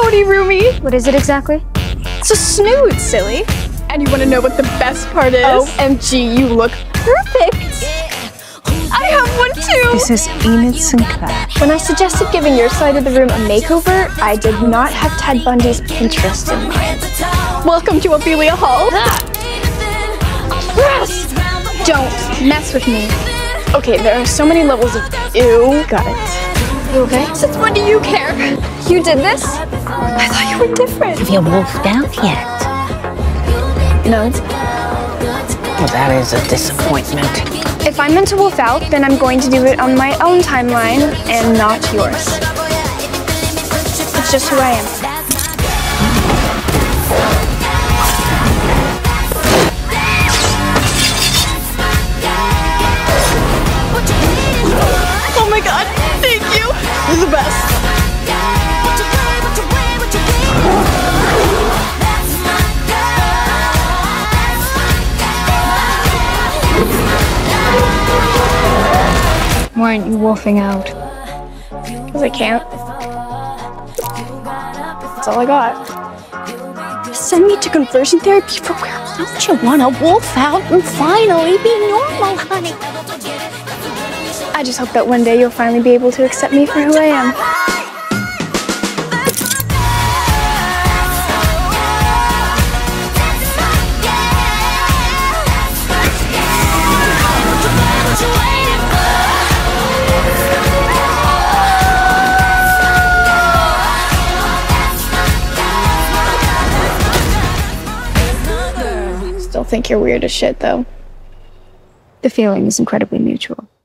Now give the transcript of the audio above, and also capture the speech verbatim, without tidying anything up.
howdy, roomie. What is it exactly? It's a snood, silly. And you want to know what the best part is? O M G, you look perfect. I have one too. This is Enid Sinclair. When I suggested giving your side of the room a makeover, I did not have Ted Bundy's Pinterest in mind. Welcome to Ophelia Hall. Yes! Don't mess with me. Okay, there are so many levels of ew. Got it. You okay? Since when do you care? You did this? I thought you were different. Have you wolfed out yet? No. Well, that is a disappointment. If I'm meant to wolf out, then I'm going to do it on my own timeline and not yours. It's just who I am. Oh my god, thank you! You're the best. Why aren't you wolfing out? Because I can't. That's all I got. Send me to conversion therapy programs. Don't you want to wolf out and finally be normal, honey? I just hope that one day you'll finally be able to accept me for who I am. Still think you're weird as shit, though. The feeling is incredibly mutual.